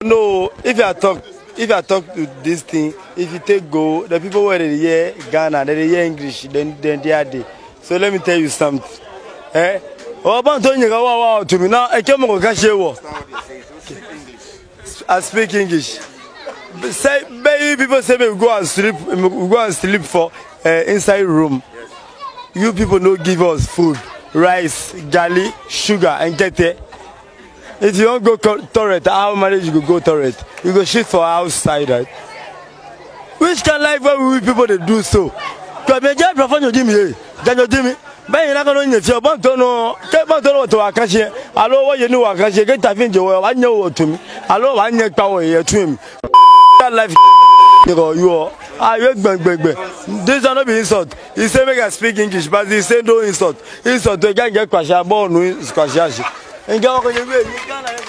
No, if I talk to this thing, if you take go, the people where they hear Ghana, they hear English, then they are there. So let me tell you something. Oh, about wow to me now. I came on I speak English. Say, baby, people say we go and sleep for inside room. You people no give us food, rice, garlic, sugar, and get it. If you don't go toilet, how manage you go toilet? You go shit for outside, right? Which kind of life where we people they do so? Because me just prefer you Jimmy, Daniel Jimmy. But you not gonna know if you want to know to Akashi. Allo, what you know Akashi? Get a thing you I know to me. Allo, I need power here to him. That life you are. This are not be insult. He say make I speak English, but he say no insult. Insult to get kwasha born no kwasha. And go